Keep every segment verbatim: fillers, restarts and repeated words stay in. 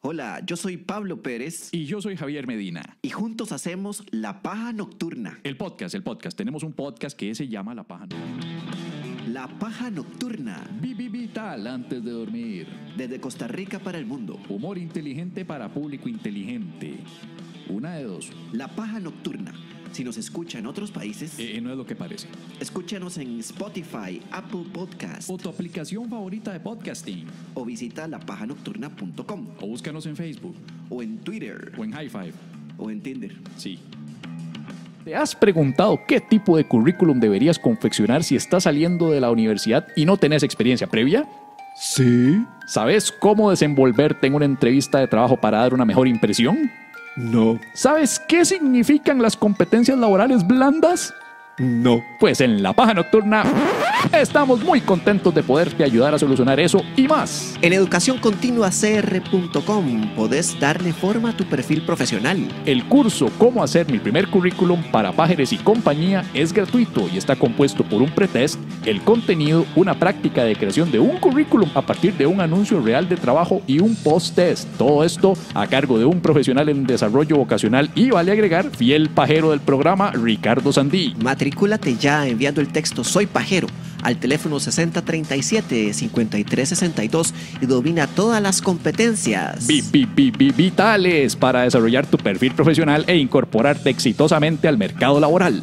Hola, yo soy Pablo Pérez. Y yo soy Javier Medina. Y juntos hacemos La Paja Nocturna. El podcast, el podcast. Tenemos un podcast que se llama La Paja Nocturna. La Paja Nocturna. Vivi vital antes de dormir. Desde Costa Rica para el mundo. Humor inteligente para público inteligente. Una de dos. La Paja Nocturna. Si nos escucha en otros países, eh, no es lo que parece. Escúchanos en Spotify, Apple Podcast o tu aplicación favorita de podcasting. O visita la paja nocturna punto com. O búscanos en Facebook. O en Twitter. O en High Five. O en Tinder. Sí. ¿Te has preguntado qué tipo de currículum deberías confeccionar si estás saliendo de la universidad y no tenés experiencia previa? Sí. ¿Sabes cómo desenvolverte en una entrevista de trabajo para dar una mejor impresión? No. ¿Sabes qué significan las competencias laborales blandas? No. Pues en La Paja Nocturna estamos muy contentos de poderte ayudar a solucionar eso y más. En educación continua c r punto com podés darle forma a tu perfil profesional. El curso Cómo hacer mi primer currículum para pájaros y compañía es gratuito y está compuesto por un pretest, el contenido, una práctica de creación de un currículum a partir de un anuncio real de trabajo y un post-test. Todo esto a cargo de un profesional en desarrollo vocacional y, vale agregar, fiel pajero del programa, Ricardo Sandí. Matrículate ya enviando el texto Soy Pajero al teléfono sesenta treinta y siete, cincuenta y tres sesenta y dos y domina todas las competencias vi, vi, vi, vi, vitales para desarrollar tu perfil profesional e incorporarte exitosamente al mercado laboral.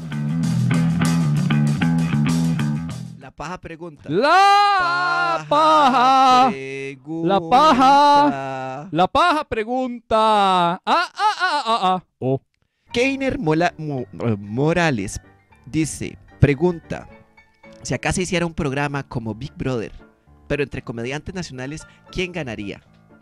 La paja pregunta. La paja, paja pregunta. La paja. La paja pregunta. Ah, ah, ah, ah, ah. Oh. Keiner Mola, Mo, Morales dice, pregunta, si acá se hiciera un programa como Big Brother, pero entre comediantes nacionales, ¿quién ganaría?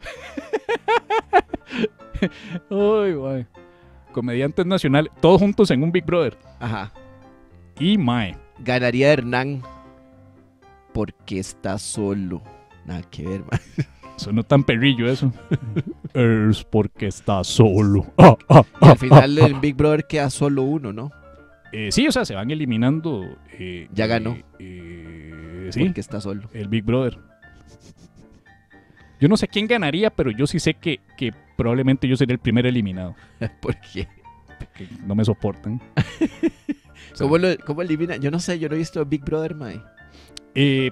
Uy, guay. Comediantes nacionales, todos juntos en un Big Brother. Ajá. Y mae. Ganaría Hernán porque está solo. Nada que ver, mae. Sonó tan perrillo eso. Es porque está solo. Ah, ah, y al final ah, el Big Brother queda solo uno, ¿no? Eh, sí, o sea, se van eliminando. Eh, ya ganó. Eh, eh, sí. Porque está solo. El Big Brother. Yo no sé quién ganaría, pero yo sí sé que, que probablemente yo sería el primer eliminado. ¿Por qué? Porque no me soportan. O sea, ¿Cómo, lo, ¿Cómo elimina? Yo no sé, yo no he visto Big Brother, mae. Eh,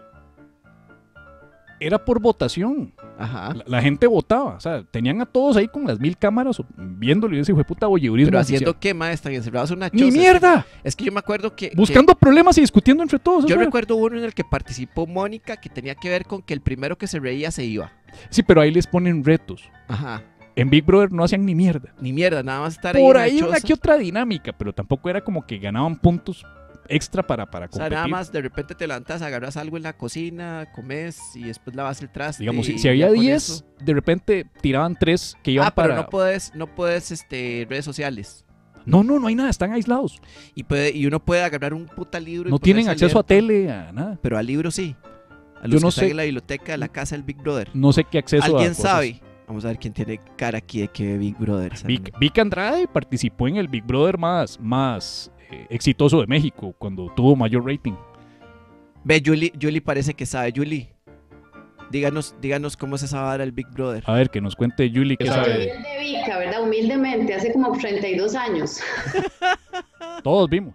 era por votación. Ajá. La, la gente votaba. O sea, tenían a todos ahí con las mil cámaras viéndolo y ese fue puta voyeurismo. Pero haciendo qué, mae, están encerrados en una choza. ¡Ni mierda! Es que yo me acuerdo que... Buscando que, problemas y discutiendo entre todos. Yo ¿sabes? recuerdo uno en el que participó Mónica que tenía que ver con que el primero que se reía se iba. Sí, pero ahí les ponen retos. Ajá. En Big Brother no hacían ni mierda. Ni mierda, nada más estar ahí. Por ahí una que otra dinámica, pero tampoco era como que ganaban puntos extra para, para competir. O sea, nada más de repente te levantas, agarras algo en la cocina, comes y después lavas el traste. Digamos, si, si había diez, de repente tiraban tres que iban ah, pero para... no puedes, no puedes, este, redes sociales. No, no, no hay nada, están aislados. Y, puede, y uno puede agarrar un puta libro y no tienen acceso a tele, a nada. Pero a libros sí. A los Yo no que sé. están en la biblioteca de la casa del Big Brother. No sé qué acceso ¿Alguien a sabe? Vamos a ver quién tiene cara aquí de que ve Big Brother. Vic, Vic Andrade participó en el Big Brother más, más eh, exitoso de México, cuando tuvo mayor rating. Ve, Julie, Julie parece que sabe. Julie, díganos, díganos cómo es esa vara del Big Brother. A ver, que nos cuente Julie qué sabe. Humilde Vica, ¿verdad? Humildemente, hace como treinta y dos años. Todos vimos.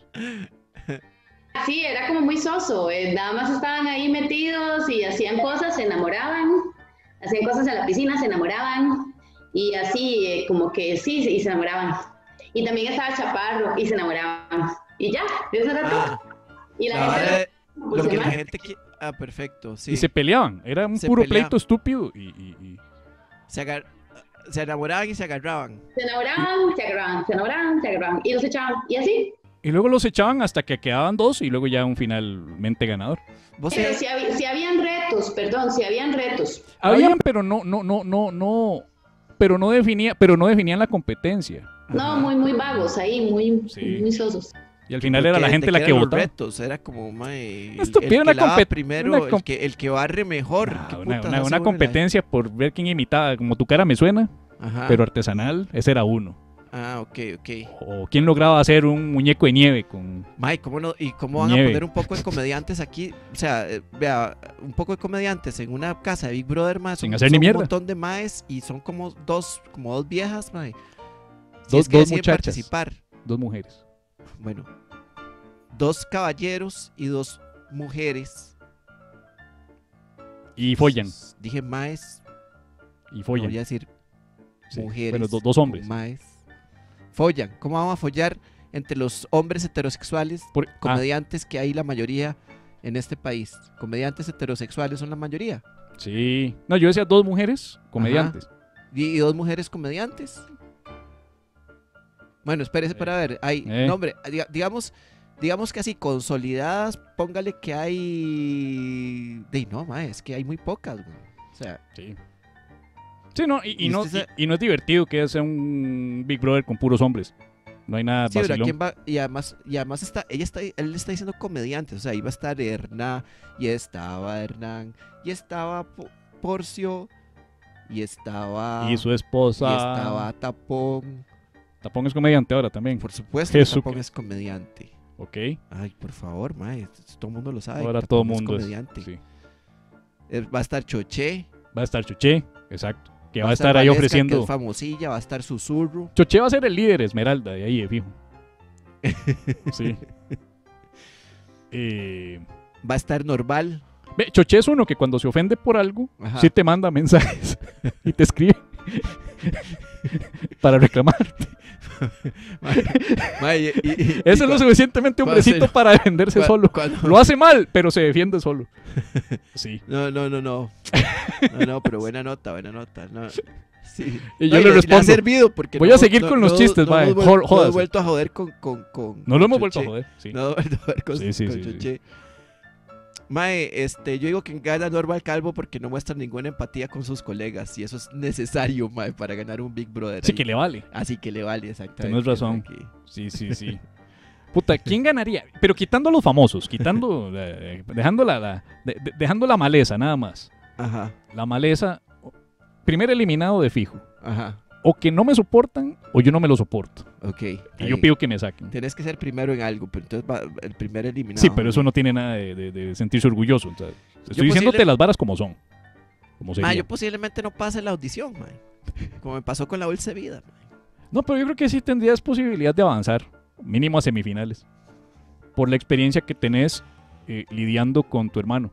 Sí, era como muy soso. Eh, nada más estaban ahí metidos y hacían cosas, se enamoraban. Hacían cosas en la piscina, se enamoraban. Y así, eh, como que sí, y se enamoraban. Y también estaba Chaparro y se enamoraban. Y ya, eso era todo. Ah, y la, la gente... vara, lo que la gente que... Ah, perfecto, sí. Y se peleaban, era un se puro peleaban. pleito estúpido y... y, y... Se, agar... se enamoraban y se agarraban. Se enamoraban, se agarraban, se enamoraban, se agarraban. Y los echaban, y así. Y luego los echaban hasta que quedaban dos y luego ya un finalmente ganador. ¿Vos Pero sí? si, hab... si habían retos, perdón, si habían retos. Habían, pero no, no, no, no, no, pero no definía, pero no definían la competencia. No, Ajá. muy, muy vagos ahí, muy, Sí. muy sosos. Y al final era la gente la que eran los votaba. retos, era como, mae, el, Esto el pide que una lava compet- primero, una el, com- que, el que barre mejor. Ah, ¿Qué una putas una, hace una uno en la- competencia por ver quién imitaba, como tu cara me suena, Ajá. pero artesanal, ese era uno. Ah, ok, ok. O quién lograba hacer un muñeco de nieve con... Mae, ¿cómo no? ¿Y cómo van Nieve. a poner un poco de comediantes aquí? O sea, eh, vea, un poco de comediantes en una casa de Big Brother, mae. Sin son- hacer ni son mierda. Un montón de maes y son como dos, como dos viejas, mae. Si Dos- es que dos deciden muchachas. participar. Dos mujeres. Bueno, dos caballeros y dos mujeres. Y follan. Dije maes, Y no follan. voy a decir Sí. mujeres. Bueno, do- dos hombres. Maes. Follan. ¿Cómo vamos a follar entre los hombres heterosexuales, Por- ah, comediantes que hay la mayoría en este país? Comediantes heterosexuales son la mayoría. sí. No, yo decía dos mujeres comediantes. Y, y dos mujeres comediantes. Bueno, espérese Eh, para ver. Hay, eh. no, hombre, diga- digamos, digamos que así consolidadas, póngale que hay. De no, ma, es que hay muy pocas, güey. O sea, Sí. Sí, no, y, y ¿Y no, usted sabe- y, y no es divertido que sea un Big Brother con puros hombres. No hay nada sí, pero vacilón. ¿quién va? Y además, y además está, ella está, él está diciendo comediantes. O sea, iba a estar Hernán, y estaba Hernán, y estaba Po- Porcio, y estaba. Y su y esposa. estaba Tapón. Tapón es comediante ahora también. Por supuesto, que Jesucristo. Tapón es comediante. Ok. Ay, por favor, mae, todo el mundo lo sabe. Ahora Tapón todo el es mundo es. comediante. Sí. Eh, Va a estar Choché. Va a estar Choché, exacto. Que va a estar estar ahí Valesca, que ofreciendo. es famosilla, va a estar Susurro. Choché va a ser el líder Esmeralda de ahí, de fijo. Sí. Eh, Va a estar Norval. ve, Choché es uno que cuando se ofende por algo, Ajá. sí te manda mensajes y te escribe para reclamar. Mae, y- y- y- Ese es lo y suficientemente cuando hombrecito se- para defenderse cua- solo. cuando- Lo hace mal, pero se defiende solo. Sí. No, no, no, no. No, no, pero buena nota, buena nota. No. Sí. Y No, yo le ha respondo. servido porque Voy no- a seguir no- con los no- chistes, no mae. hemos vuel- Jod- No jódase. hemos vuelto a joder con. con, con No lo hemos vuelto a Choché. joder. Sí. No hemos vuelto a joder con, Sí, sí, con sí, sí. Choché. Mae, este, yo digo que gana Norval Calvo porque no muestra ninguna empatía con sus colegas y eso es necesario, mae, para ganar un Big Brother. Sí, ahí. que le vale. Así que le vale, exactamente. Tenés razón. Aquí. Sí, sí, sí. Puta, ¿quién ganaría? Pero quitando a los famosos, quitando, eh, dejando la, la- de- de- dejando la maleza nada más. Ajá, La maleza, primer eliminado de fijo. ajá. O que no me soportan o yo no me lo soporto. Ok. Y ahí. yo pido que me saquen. Tenés que ser primero en algo, pero entonces va el primer eliminado. Sí, pero eso no tiene nada de, de- de sentirse orgulloso. Entonces, estoy Yo diciéndote posible- las varas como son. Como sería. Ma, yo posiblemente no pase la audición, ma. Como me pasó con la Dulce Vida, ma. No, pero yo creo que sí tendrías posibilidad de avanzar, mínimo a semifinales, por la experiencia que tenés eh, lidiando con tu hermano.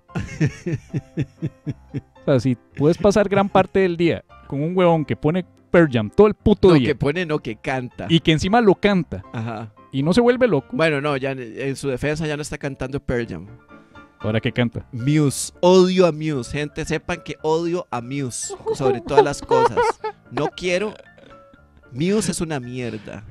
O sea, si puedes pasar gran parte del día con un huevón que pone Pearl Jam todo el puto No, día que pone, no, que canta. y que encima lo canta Ajá. y no se vuelve loco, Bueno, no, ya en su defensa ya no está cantando Pearl Jam. ahora que canta. Muse, odio a Muse. Gente, sepan que odio a Muse sobre todas las cosas. No quiero. Muse es una mierda.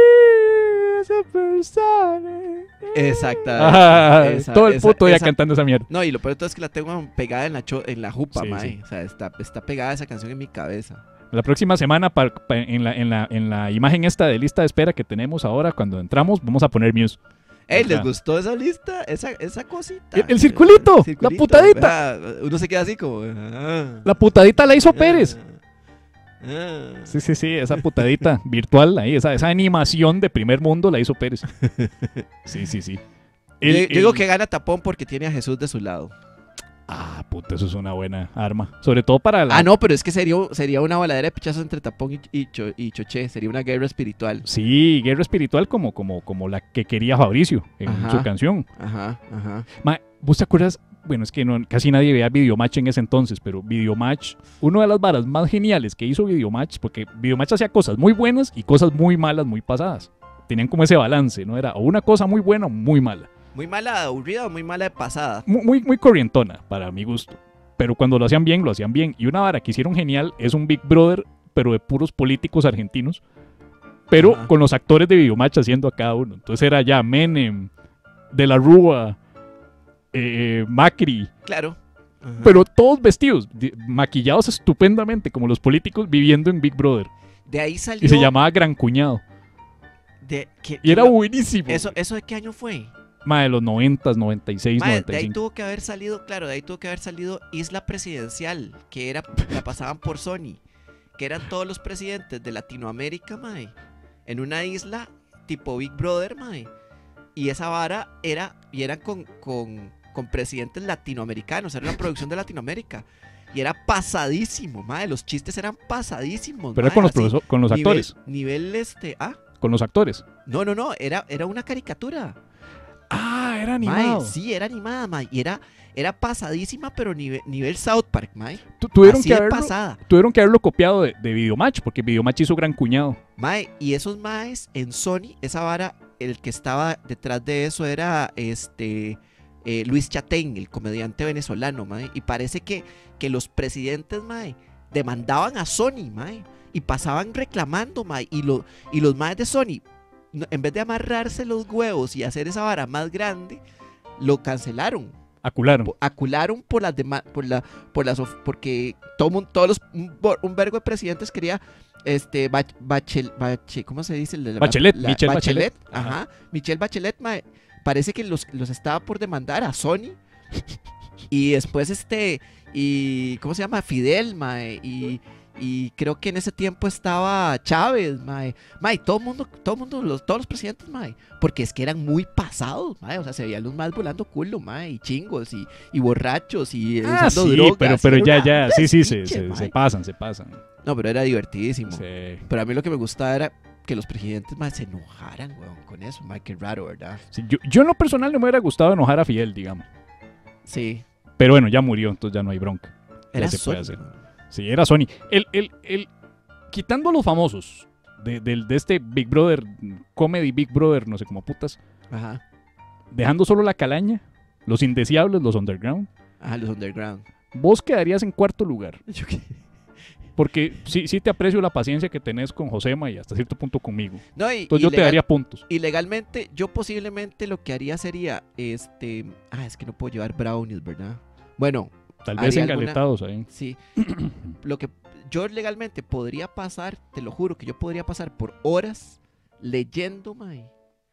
Exactamente. Ah, Esa- todo el esa- puto día esa- cantando esa mierda. No, y lo peor de todo es que la tengo pegada en la, cho- en la jupa, Sí, mae. sí. O sea, está, está pegada esa canción en mi cabeza. La próxima semana, pa- pa- en, la, en, la, en la imagen esta de lista de espera que tenemos ahora, cuando entramos, vamos a poner Muse. Ey, ¿les Ajá. gustó esa lista? Esa, esa cosita. El- el circulito, El la putadita. ¿verdad? Uno se queda así como. ah, La putadita la hizo Pérez. ah. Sí, sí, sí, esa putadita virtual ahí, esa, esa animación de primer mundo la hizo Pérez. Sí, sí, sí. Yo, El- yo digo el- que gana Tapón porque tiene a Jesús de su lado. Ah, puta, eso es una buena arma. Sobre todo para la... Ah, no, pero es que sería, sería una baladera de pichazos entre Tapón y, y, Cho- y Choché. Sería una guerra espiritual. Sí, guerra espiritual como, como, como la que quería Fabricio en Ajá. su canción. Ajá, ajá. Ma, ¿vos te acuerdas? Bueno, es que no, casi nadie veía Videomatch en ese entonces, pero Videomatch, una de las varas más geniales que hizo Videomatch, porque Videomatch hacía cosas muy buenas y cosas muy malas, muy pasadas. Tenían como ese balance, ¿no? Era o una cosa muy buena o muy mala. Muy mala de aburrida o muy mala de pasada. Muy, muy, muy corrientona, para mi gusto. Pero cuando lo hacían bien, lo hacían bien. Y una vara que hicieron genial es un Big Brother, pero de puros políticos argentinos, pero Ajá. con los actores de Videomatch haciendo a cada uno. Entonces era ya Menem, De la Rúa, eh, Macri, Claro. Ajá. pero todos vestidos, di- maquillados estupendamente, como los políticos viviendo en Big Brother. De ahí salió. Y se llamaba Gran Cuñado. De, que- Y era que lo- buenísimo. eso, ¿Eso de qué año fue? Ma, de los noventas, noventa y seis, Mae, noventa de y ahí cinco. tuvo que haber salido, claro, de ahí tuvo que haber salido Isla Presidencial, que era, la pasaban por Sony, que eran todos los presidentes de Latinoamérica, mae. en una isla tipo Big Brother, mae. Y esa vara era, y eran con, con, con presidentes latinoamericanos, era una producción de Latinoamérica. Y era pasadísimo, mae. Los chistes eran pasadísimos. Pero mae, con los, así, profesor- con los nivel, actores. Nivel este. Ah, Con los actores. no, no, no. Era, era una caricatura. Ah, era Mae, animado. sí, era animada, mae. Y era, era pasadísima, pero nivel, nivel South Park, mae. Tu- Tuvieron Así que, de haberlo, pasada. tuvieron que haberlo copiado de, de Videomatch, porque Videomatch hizo Gran Cuñado. Mae, y esos maes en Sony, esa vara, el que estaba detrás de eso era este eh, Luis Chatein, el comediante venezolano, mae. Y parece que, que los presidentes, mae, demandaban a Sony, mae. Y pasaban reclamando, mae. Y, lo, y los maes de Sony, no, en vez de amarrarse los huevos y hacer esa vara más grande, lo cancelaron. Acularon. Po- Acularon por las demás, por la, por las, of- porque todo mundo, todos los, un, bo- un vergo de presidentes quería, este, Bach- Bachel, Bache- ¿cómo se dice? La- la- Bachelet, la- Michelle Bachelet. Ajá, Michelle Bachelet, mae, parece que los, los estaba por demandar a Sony, y después este, y, ¿cómo se llama? Fidel, mae, y, y creo que en ese tiempo estaba Chávez, mae, mae, todo el mundo, todo el mundo, los, todos los presidentes, mae, porque es que eran muy pasados, mae, o sea, se veían los más volando culo, mae, y chingos, y, y borrachos, y Ah, usando sí, drogas, pero, pero era ya, una- ya, un sí, sí, se, despiche, se, mae. se pasan, se pasan. No, pero era divertidísimo. Sí. Pero a mí lo que me gustaba era que los presidentes más se enojaran, weón, con eso, mae, qué raro, ¿verdad? Sí, yo, yo en lo personal no me hubiera gustado enojar a Fidel, digamos. Sí, Pero bueno, ya murió, entonces ya no hay bronca. Ya era se puede Sony, hacer. weón. Sí, era Sony. El, el, el, quitando a los famosos de, del- de este Big Brother, Comedy Big Brother, no sé cómo putas, Ajá, dejando solo la calaña, los indeseables, los underground, ajá, los underground. vos quedarías en cuarto lugar. Yo qué- Porque sí, sí te aprecio la paciencia que tenés con Josema y hasta cierto punto conmigo. No, y, Entonces y yo te legal- daría puntos. Y legalmente, yo posiblemente lo que haría sería, este, ah, es que no puedo llevar brownies, ¿verdad? Bueno, Tal vez haría alguna- engaletados ahí. sí, lo que yo legalmente podría pasar, te lo juro que yo podría pasar por horas leyendo, mae.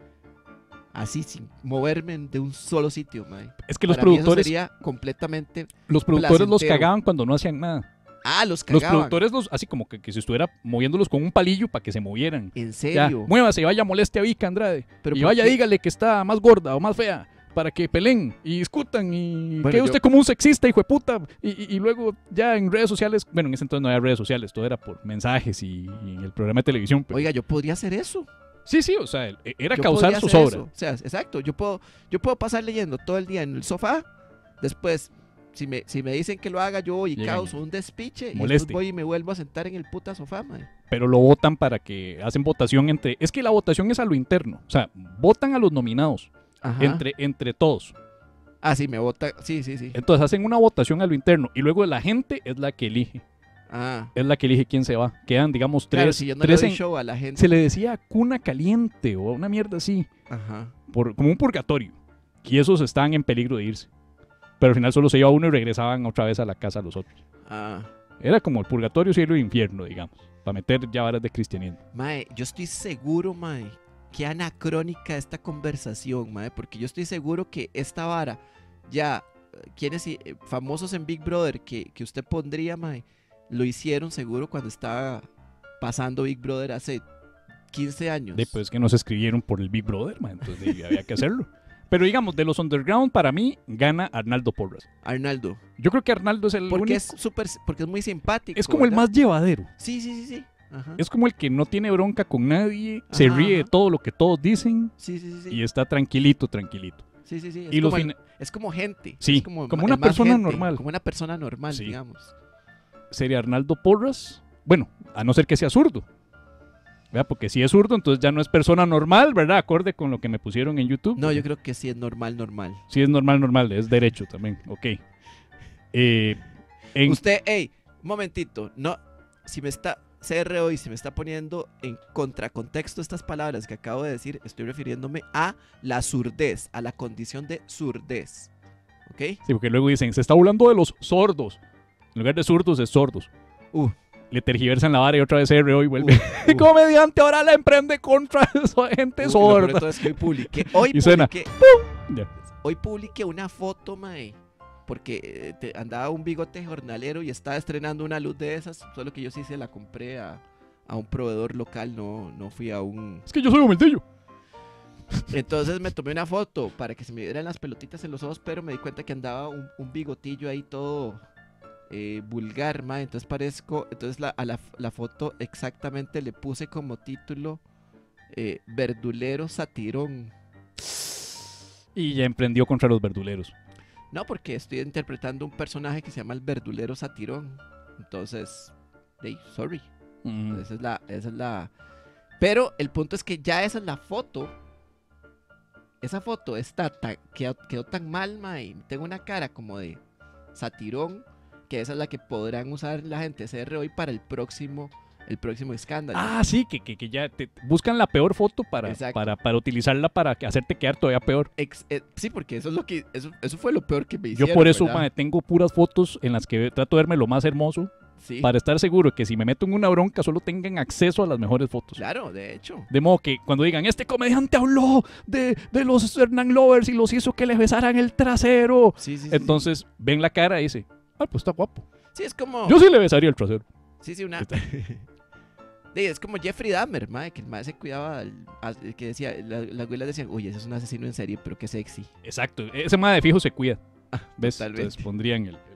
Así, sin moverme de un solo sitio, mae. Es que los Para mí eso productores, sería completamente... los productores los placentero. cagaban cuando no hacían nada. Ah, los Los cagaban. productores, los, así como que, que se estuviera moviéndolos con un palillo para que se movieran. ¿En Ya, serio? muévase, vaya, moleste a Vika Andrade. Pero Y ¿por vaya, qué? dígale que está más gorda o más fea. Para que peleen y discutan y Bueno, quede yo- usted como un sexista, hijo de puta. Y, y- y luego ya en redes sociales, bueno, en ese entonces no había redes sociales, todo era por mensajes y, y en el programa de televisión. Pero, Oiga, yo podría hacer eso. sí, sí, o sea, e- era Yo causar podría sus hacer obras. eso. O sea, exacto. Yo puedo, yo puedo pasar leyendo todo el día en el sofá. Después, si me, si me dicen que lo haga, yo voy y Llegan causo un despiche. Y moleste. después voy y me vuelvo a sentar en el puta sofá, mae. Pero lo votan para que hacen votación entre... Es que la votación es a lo interno. O sea, votan a los nominados Ajá. entre, entre todos. Ah, sí, me vota. Sí, sí, sí. Entonces hacen una votación a lo interno y luego la gente es la que elige. Ah. Es la que elige quién se va. Quedan, digamos, tres, Claro, si yo no le tres doy en- show a la gente. Se le decía cuna caliente o una mierda así, Ajá. por, como un purgatorio. Y esos estaban en peligro de irse. Pero al final solo se iba uno y regresaban otra vez a la casa los otros. Ah. Era como el purgatorio, cielo e infierno, digamos. Para meter ya varas de cristianismo. Mae, yo estoy seguro, mae, qué anacrónica esta conversación, mae, porque yo estoy seguro que esta vara, ya, eh, quienes eh, famosos en Big Brother que, que usted pondría, mae, lo hicieron seguro cuando estaba pasando Big Brother hace quince años. Después que nos escribieron por el Big Brother, man, entonces había que hacerlo. Pero digamos, de los underground, para mí, gana Arnaldo Porras. Arnaldo. Yo creo que Arnaldo es el Porque único... es súper, porque es muy simpático. Es como el ¿verdad? más llevadero. Sí, sí, sí, sí. Ajá. Es como el que no tiene bronca con nadie, se Ajá, ríe de ajá. todo lo que todos dicen Sí, sí, sí, sí. y está tranquilito, tranquilito. Sí, sí, sí. Es, y los como, el- fina- es como gente. Sí, es como, como el una más persona gente, normal. Como una persona normal, Sí. digamos. Sería Arnaldo Porras. Bueno, a no ser que sea zurdo. ¿Verdad? Porque si es zurdo, entonces ya no es persona normal, ¿verdad? Acorde con lo que me pusieron en YouTube. No, yo creo que sí es normal, normal. Sí es normal, normal, es derecho también. Ok. Eh, en- Usted, hey, un momentito, no, si me está, C R hoy, si me está poniendo en contracontexto estas palabras que acabo de decir, estoy refiriéndome a la surdez, a la condición de surdez. ¿Ok? Sí, porque luego dicen, se está hablando de los sordos. En lugar de zurdos, es sordos. Uh, Le tergiversan la vara y otra vez C R hoy vuelve. uh, uh. Comediante ahora la emprende contra esa gente Uy, lo peor de sorda. todo es que hoy publiqué, hoy Y suena, publiqué, Ya. hoy publiqué una foto, mae, porque eh, te- andaba un bigote jornalero y estaba estrenando una luz de esas, solo que yo sí se la compré a, a un proveedor local, no, no fui a un... Es que yo soy humildillo. Entonces me tomé una foto para que se me dieran las pelotitas en los ojos, pero me di cuenta que andaba un, un bigotillo ahí todo eh, vulgar, ma. Entonces parezco, entonces la, a la, la foto exactamente le puse como título eh, verdulero satirón. Y ya emprendió contra los verduleros. No, porque estoy interpretando un personaje que se llama el verdulero satirón. Entonces, hey, sorry. Mm. Esa es la, esa es la. Pero el punto es que ya esa es la foto. Esa foto está tan, quedó, quedó tan mal, mae. Tengo una cara como de satirón, que esa es la que podrán usar la gente C R hoy para el próximo, el próximo escándalo. Ah, sí, que, que, que ya te buscan la peor foto para, para, para utilizarla para hacerte quedar todavía peor. Ex, eh, sí, porque eso es lo que eso, eso fue lo peor que me hicieron. Yo por eso, ¿verdad? mae, tengo puras fotos en las que trato de verme lo más hermoso. Sí. Para estar seguro que si me meto en una bronca solo tengan acceso a las mejores fotos. Claro, de hecho. De modo que cuando digan, este comediante habló de, de los Hernán Lovers y los hizo que le besaran el trasero. Sí, sí, sí, Entonces sí. ven la cara y dice, ah, pues está guapo. Sí, es como... Yo sí le besaría el trasero. Sí, sí, una... Sí, es como Jeffrey Dahmer, mae, que el mae se cuidaba, al- que decía, la- las abuelas decían, uy, ese es un asesino en serie, pero qué sexy. Exacto, ese mae de fijo se cuida. ¿Ves? totalmente. Entonces pondrían el...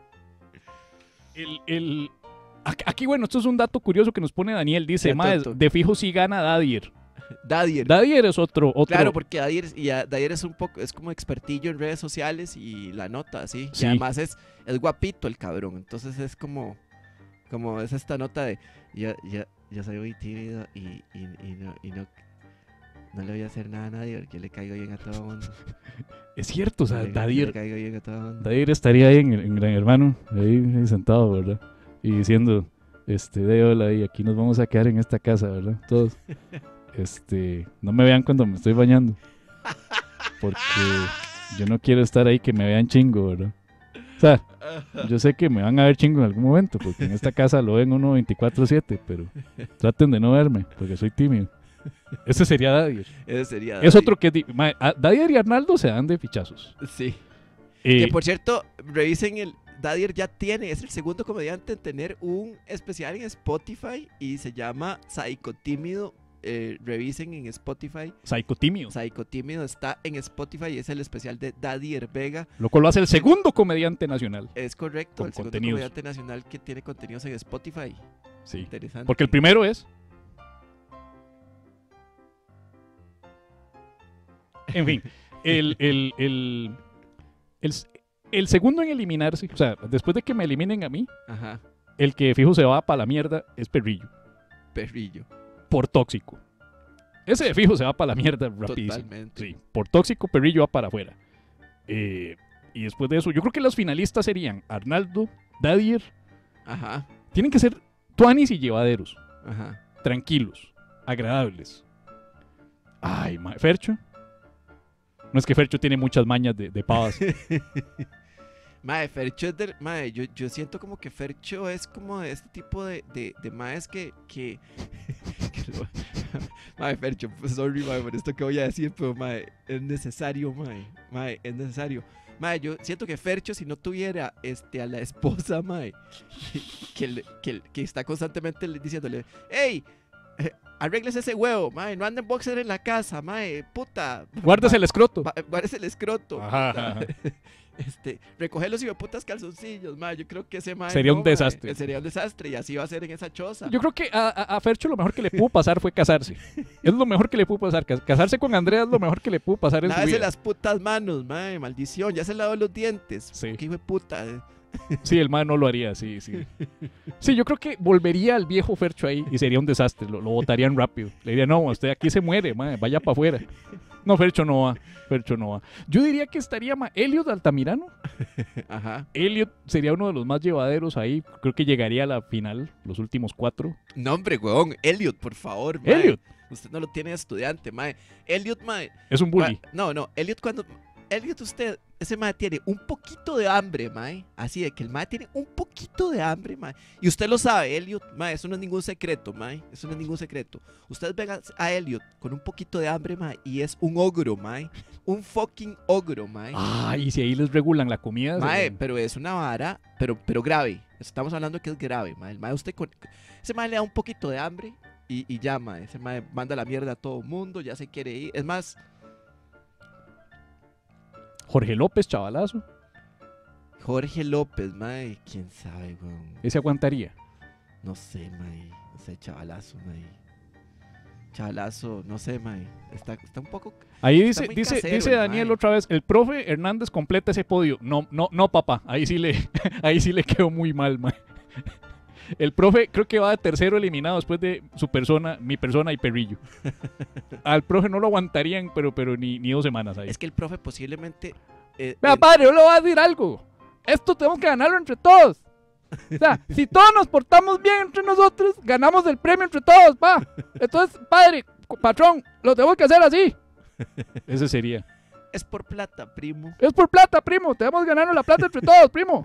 El, el- Aquí, aquí, bueno, esto es un dato curioso que nos pone Daniel. Dice, Ya, mae, tonto. de fijo sí gana Dadier. Dadier. Dadier es otro... otro Claro, porque Dadier, y a- Dadier es un poco, es como expertillo en redes sociales y la nota, ¿sí? Sí. Y además es, es guapito el cabrón, entonces es como, como es esta nota de, yo, yo, yo soy muy tímido y, y, y no, y no, no le voy a hacer nada a nadie porque yo le caigo bien a todo el mundo. Es cierto, o sea, Le- le Dadier... caigo bien a todo el mundo. Dadier estaría ahí en, en Gran Hermano, ahí, ahí sentado, ¿verdad? Y diciendo, este, de hola, y aquí nos vamos a quedar en esta casa, ¿verdad? Todos. Este, no me vean cuando me estoy bañando. Porque yo no quiero estar ahí que me vean chingo, ¿verdad? O sea, yo sé que me van a ver chingo en algún momento, porque en esta casa lo ven uno veinticuatro siete, pero traten de no verme, porque soy tímido. Ese sería Dadier. Ese sería Es Dadier. otro que... di- ma- a- Dadier y Arnaldo se dan de fichazos. Sí. Eh, Que por cierto, revisen el. Dadier ya tiene, es el segundo comediante en tener un especial en Spotify y se llama Psycho Tímido. Eh, revisen en Spotify. Psicotímido. Psycho Tímido está en Spotify y es el especial de Dadier Vega. Lo cual lo hace el segundo comediante nacional. Es correcto, Con el segundo contenidos. comediante nacional que tiene contenidos en Spotify. Sí. Interesante. Porque el primero es... En fin, el, el, el, el, el segundo en eliminarse, o sea, después de que me eliminen a mí, Ajá, el que fijo se va para la mierda es Perrillo, perrillo. por tóxico. Ese de fijo se va para la mierda rapidísimo. Totalmente. Sí, por tóxico Perrillo va para afuera. Eh, y después de eso, yo creo que los finalistas serían Arnaldo, Dadier. Ajá, Tienen que ser tuanis y llevaderos, ajá. tranquilos, agradables. Ay, ma- Fercho. No es que Fercho tiene muchas mañas de, de pavas. Mae, Fercho es de, mae, yo, yo siento como que Fercho es como de este tipo de, de, de maes que, que, que lo- mae, Fercho, pues, sorry, mae, por esto que voy a decir, pero mae, es necesario, mae, mae, es necesario. Mae, yo siento que Fercho, si no tuviera este, a la esposa, mae, que, le- que, que está constantemente le- diciéndole, hey, eh, arréglese ese huevo, mae, no ande en boxer en la casa, mae, puta. Guardas el escroto. Va- Guárdese el escroto. Ajá, puta. ajá. Este, recoger los putas calzoncillos, mae. Yo creo que ese mae Sería no, un mae. desastre. Sería un desastre y así va a ser en esa choza. Yo creo que a, a- a Fercho lo mejor que le pudo pasar fue casarse. Es lo mejor que le pudo pasar. Cas- Casarse con Andrea es lo mejor que le pudo pasar en su Lávese vida. las putas manos, mae. Maldición. Ya se lavó los dientes. Sí. Qué hijo de puta. eh. Sí, el man no lo haría, sí, sí. Sí, yo creo que volvería al viejo Fercho ahí y sería un desastre. Lo, lo botarían rápido. Le diría, no, usted aquí se muere, mae, vaya para afuera. No, Fercho no va. Fercho no va. Yo diría que estaría ma Elliot Altamirano. Ajá. Elliot sería uno de los más llevaderos ahí. Creo que llegaría a la final, los últimos cuatro. No, hombre, weón. Elliot, por favor, mae. Elliot Usted no lo tiene de estudiante, mae. Elliot, mae. es un bully. Cua- No, no. Elliot cuando... Elliot, usted, ese mae tiene un poquito de hambre, mae. Así de que el mae tiene un poquito de hambre, mae. Y usted lo sabe, Elliot, mae. Eso no es ningún secreto, mae. Eso no es ningún secreto. Usted ve a- a Elliot con un poquito de hambre, mae. Y es un ogro, mae. Un fucking ogro, mae. Ah, y si ahí les regulan la comida. Mae, se- pero es una vara, pero, pero grave. Estamos hablando que es grave, mae. El mae, usted con... Ese mae le da un poquito de hambre y, y ya, mae. Ese mae manda la mierda a todo el mundo, ya se quiere ir. Es más... Jorge López, chavalazo. Jorge López, mae. ¿Quién sabe, weón? Ese aguantaría. No sé, mae. No sé, chavalazo, mae. Chavalazo, no sé, mae. Está, está un poco... Ahí dice, muy dice, casero, dice el Daniel mae. otra vez, el profe Hernández completa ese podio. No, no, no, papá. Ahí sí le, ahí sí le quedó muy mal, mae. El profe creo que va de tercero eliminado después de su persona, mi persona y Perrillo. Al profe no lo aguantarían, pero, pero ni, ni dos semanas ahí. Es que el profe posiblemente... eh, Vea, en- padre, yo le voy a decir algo. Esto tenemos que ganarlo entre todos. O sea, si todos nos portamos bien entre nosotros, ganamos el premio entre todos, pa. Entonces, padre, patrón, lo tenemos que hacer así. Ese sería. Es por plata, primo. Es por plata, primo. Tenemos que ganarnos la plata entre todos, primo.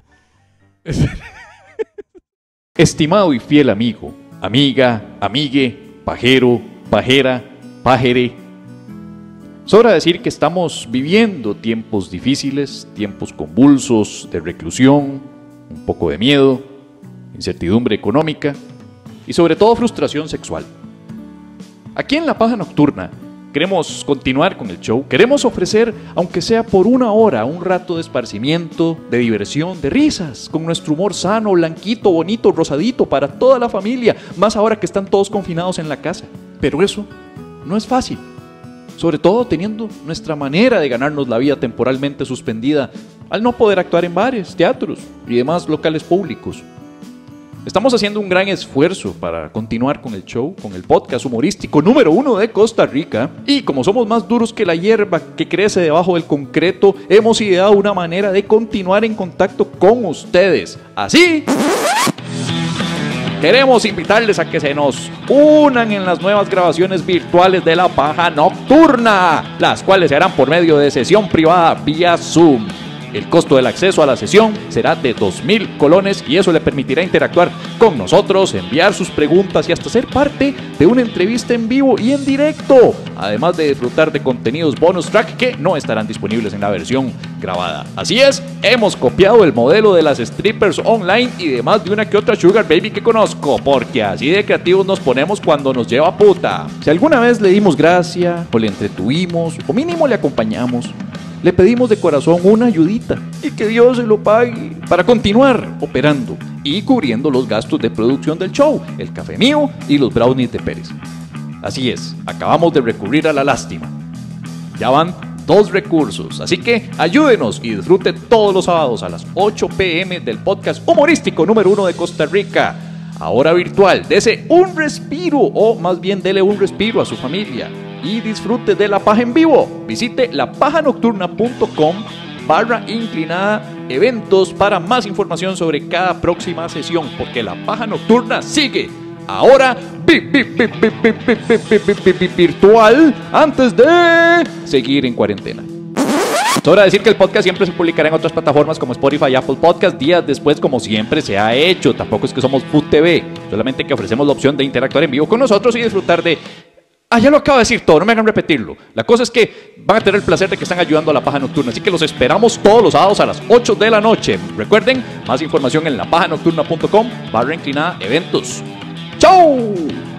Estimado y fiel amigo, amiga, amigue, pajero, pajera, pajere. Sobra decir que estamos viviendo tiempos difíciles, tiempos convulsos de reclusión, un poco de miedo, incertidumbre económica y sobre todo frustración sexual. Aquí en La Paja Nocturna queremos continuar con el show, queremos ofrecer, aunque sea por una hora, un rato de esparcimiento, de diversión, de risas, con nuestro humor sano, blanquito, bonito, rosadito, para toda la familia, más ahora que están todos confinados en la casa. Pero eso no es fácil, sobre todo teniendo nuestra manera de ganarnos la vida temporalmente suspendida al no poder actuar en bares, teatros y demás locales públicos. Estamos haciendo un gran esfuerzo para continuar con el show, con el podcast humorístico número uno de Costa Rica. Y como somos más duros que la hierba que crece debajo del concreto, hemos ideado una manera de continuar en contacto con ustedes. Así, queremos invitarles a que se nos unan en las nuevas grabaciones virtuales de La Paja Nocturna, las cuales se harán por medio de sesión privada vía Zoom. El costo del acceso a la sesión será de dos mil colones y eso le permitirá interactuar con nosotros, enviar sus preguntas y hasta ser parte de una entrevista en vivo y en directo, además de disfrutar de contenidos bonus track que no estarán disponibles en la versión grabada. Así es, hemos copiado el modelo de las strippers online y de más de una que otra sugar baby que conozco, porque así de creativos nos ponemos cuando nos lleva puta. Si alguna vez le dimos gracia, o le entretuvimos, o mínimo le acompañamos, le pedimos de corazón una ayudita y que Dios se lo pague para continuar operando y cubriendo los gastos de producción del show, el café mío y los brownies de Pérez. Así es, acabamos de recurrir a la lástima. Ya van dos recursos, así que ayúdenos y disfrute todos los sábados a las ocho pe eme del podcast humorístico número uno de Costa Rica. Ahora virtual, dese un respiro o más bien dele un respiro a su familia y disfrute de La Paja en vivo. Visite lapajanocturna.com barra inclinada eventos para más información sobre cada próxima sesión, porque La Paja Nocturna sigue ahora vi, vi, vi, vi, vi, vi, vi, vi, vi, vi, virtual antes de seguir en cuarentena. Sobra decir que el podcast siempre se publicará en otras plataformas como Spotify y Apple Podcast días después, como siempre se ha hecho. Tampoco es que somos Food T V, solamente que ofrecemos la opción de interactuar en vivo con nosotros y disfrutar de... Ah, ya lo acabo de decir todo, no me hagan repetirlo. La cosa es que van a tener el placer de que están ayudando a La Paja Nocturna, así que los esperamos todos los sábados a las ocho de la noche. Recuerden, más información en lapajanocturna.com barra inclinada eventos. ¡Chau!